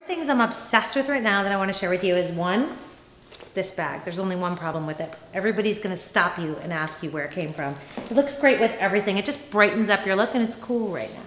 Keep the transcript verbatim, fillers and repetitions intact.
Things I'm obsessed with right now that I want to share with you is one, this bag. There's only one problem with it. Everybody's going to stop you and ask you where it came from. It looks great with everything. It just brightens up your look and it's cool right now.